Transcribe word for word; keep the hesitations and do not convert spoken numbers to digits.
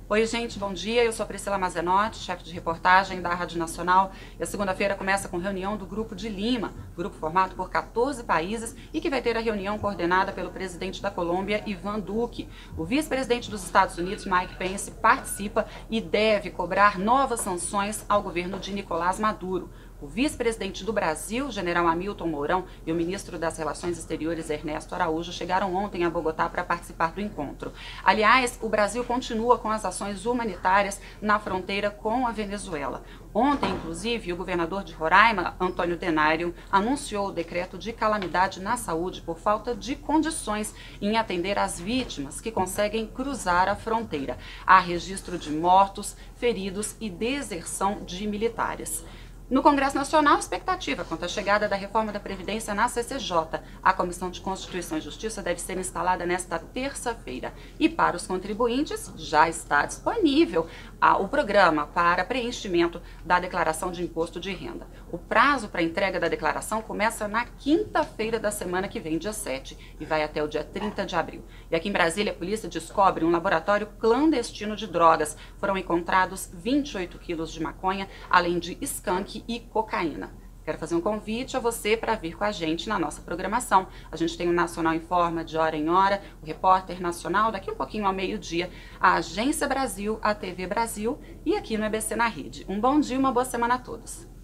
Oi, gente, bom dia. Eu sou a Priscila Mazenotti, chefe de reportagem da Rádio Nacional. E a segunda-feira começa com reunião do Grupo de Lima, grupo formado por quatorze países e que vai ter a reunião coordenada pelo presidente da Colômbia, Iván Duque. O vice-presidente dos Estados Unidos, Mike Pence, participa e deve cobrar novas sanções ao governo de Nicolás Maduro. O vice-presidente do Brasil, general Hamilton Mourão, e o ministro das Relações Exteriores, Ernesto Araújo, chegaram ontem a Bogotá para participar do encontro. Aliás, o Brasil continua com as ações humanitárias na fronteira com a Venezuela. Ontem, inclusive, o governador de Roraima, Antônio Denário, anunciou o decreto de calamidade na saúde por falta de condições em atender as vítimas que conseguem cruzar a fronteira. Há registro de mortos, feridos e deserção de militares. No Congresso Nacional, expectativa quanto à chegada da reforma da Previdência na C C J. A Comissão de Constituição e Justiça deve ser instalada nesta terça-feira. E para os contribuintes, já está disponível ah, o programa para preenchimento da declaração de imposto de renda. O prazo para entrega da declaração começa na quinta-feira da semana que vem, dia sete, e vai até o dia trinta de abril. E aqui em Brasília, a polícia descobre um laboratório clandestino de drogas. Foram encontrados vinte e oito quilos de maconha, além de skunk e cocaína. Quero fazer um convite a você para vir com a gente na nossa programação. A gente tem o Nacional Informa de hora em hora, o Repórter Nacional daqui um pouquinho ao meio-dia, a Agência Brasil, a T V Brasil e aqui no E B C na Rede. Um bom dia e uma boa semana a todos.